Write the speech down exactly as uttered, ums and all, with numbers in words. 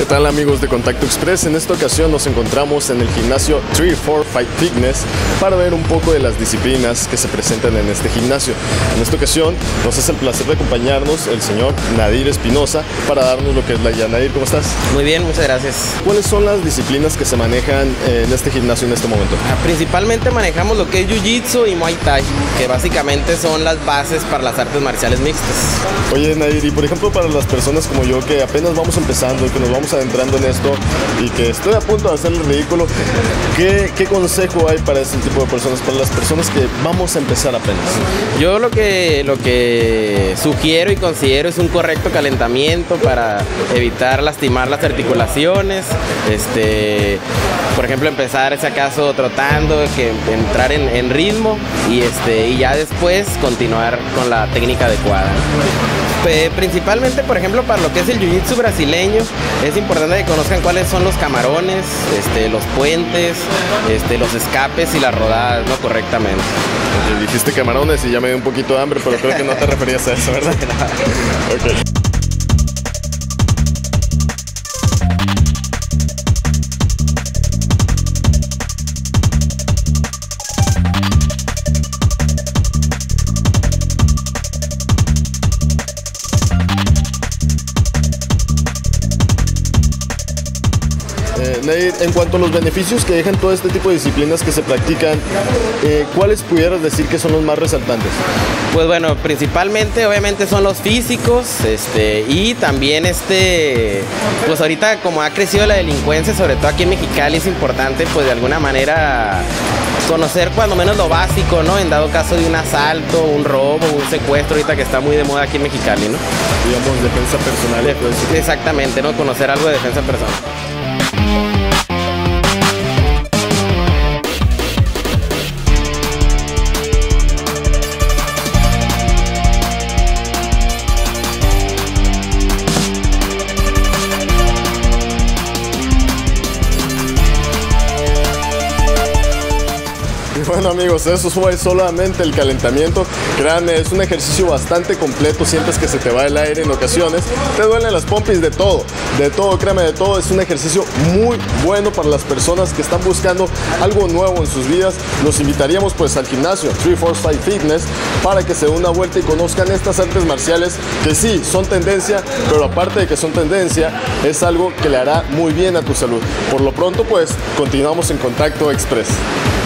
¿Qué tal, amigos de Contacto Express? En esta ocasión nos encontramos en el gimnasio tres cuatro cinco Fitness para ver un poco de las disciplinas que se presentan en este gimnasio. En esta ocasión nos hace el placer de acompañarnos el señor Nadir Espinosa para darnos lo que es la guía. Nadir, ¿cómo estás? Muy bien, muchas gracias. ¿Cuáles son las disciplinas que se manejan en este gimnasio en este momento? Principalmente manejamos lo que es Jiu-Jitsu y Muay Thai, que básicamente son las bases para las artes marciales mixtas. Oye, Nadir, y por ejemplo para las personas como yo que apenas vamos empezando y que nos vamos adentrando en esto y que estoy a punto de hacer el ridículo, ¿qué, qué consejo hay para ese tipo de personas, para las personas que vamos a empezar apenas? Yo lo que, lo que sugiero y considero es un correcto calentamiento para evitar lastimar las articulaciones. Este, por ejemplo, empezar si acaso trotando, que entrar en, en ritmo y, este, y ya después continuar con la técnica adecuada. Eh, principalmente, por ejemplo, para lo que es el jiu-jitsu brasileño, es importante que conozcan cuáles son los camarones, este, los puentes, este, los escapes y las rodadas, ¿no? Correctamente. Okay, dijiste camarones y ya me dio un poquito de hambre, pero creo que no te referías a eso, ¿verdad? Okay. Eh, Nadir, en cuanto a los beneficios que dejan todo este tipo de disciplinas que se practican, eh, ¿cuáles pudieras decir que son los más resaltantes? Pues bueno, principalmente obviamente son los físicos, este, y también este, pues ahorita como ha crecido la delincuencia, sobre todo aquí en Mexicali, es importante pues de alguna manera conocer cuando menos lo básico, ¿no? En dado caso de un asalto, un robo, un secuestro, ahorita que está muy de moda aquí en Mexicali, ¿no? Digamos, defensa personal. De, pues, exactamente, ¿no? Conocer algo de defensa personal. Bueno, amigos, eso fue solamente el calentamiento. Créanme, es un ejercicio bastante completo. Sientes que se te va el aire en ocasiones, te duelen las pompis, de todo, de todo, créanme, de todo. Es un ejercicio muy bueno para las personas que están buscando algo nuevo en sus vidas. Los invitaríamos pues al gimnasio tres cuatro cinco Fitness para que se den una vuelta y conozcan estas artes marciales que sí, son tendencia, pero aparte de que son tendencia, es algo que le hará muy bien a tu salud. Por lo pronto, pues, continuamos en Contacto Express.